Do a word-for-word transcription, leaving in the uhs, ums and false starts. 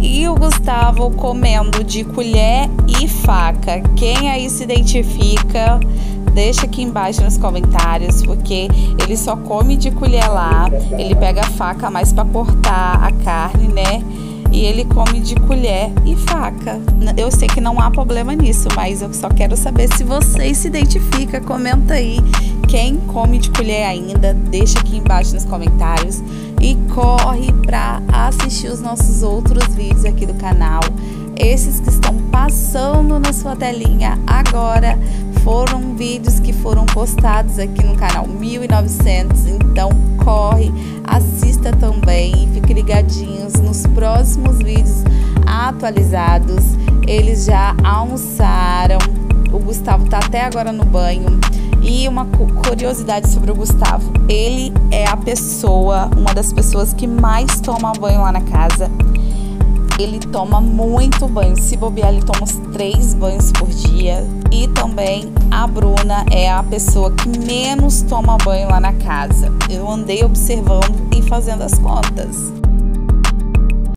e o Gustavo comendo de colher e faca. Quem aí se identifica, deixa aqui embaixo nos comentários, porque ele só come de colher lá, ele pega a faca mais para cortar a carne, né? E ele come de colher e faca. Eu sei que não há problema nisso, mas eu só quero saber se vocês se identificam. Comenta aí quem come de colher ainda, deixa aqui embaixo nos comentários. E corre para assistir os nossos outros vídeos aqui do canal. Esses que estão passando na sua telinha agora foram vídeos que foram postados aqui no canal mil e novecentos, então corre, assista também e fique ligadinhos nos próximos vídeos atualizados. Eles já almoçaram, o Gustavo tá até agora no banho. E uma curiosidade sobre o Gustavo, ele é a pessoa, uma das pessoas que mais toma banho lá na casa. Ele toma muito banho, se bobear ele toma uns três banhos por dia. E também a Bruna é a pessoa que menos toma banho lá na casa. Eu andei observando e fazendo as contas.